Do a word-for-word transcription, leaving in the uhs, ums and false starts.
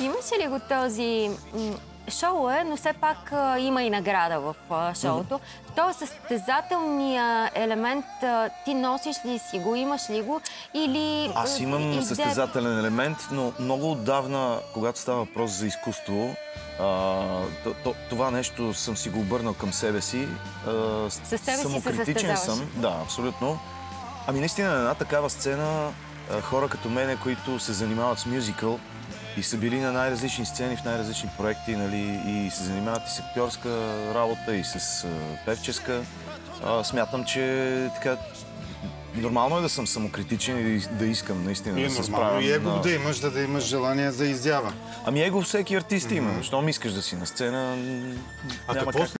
ти имаше ли го този... Шоу е, но все пак а, има и награда в а, шоуто. Mm-hmm. Този състезателния елемент, а, ти носиш ли си го, имаш ли го или... Аз имам иде... състезателен елемент, но много отдавна, когато става въпрос за изкуство, а, това нещо съм си го обърнал към себе си. А, Със себе си се самокритичен съм. Да, абсолютно. Ами наистина на една такава сцена, а, хора като мене, които се занимават с мюзикъл, и са били на най-различни сцени, в най-различни проекти, нали, и се занимават и с актьорска работа, и с а, певческа. А, смятам, че така, нормално е да съм самокритичен и да искам наистина и да се справям. И его на... да имаш, да, да имаш желание за изява. Ами его всеки артист mm-hmm. има. Щом искаш да си на сцена, а няма какво как.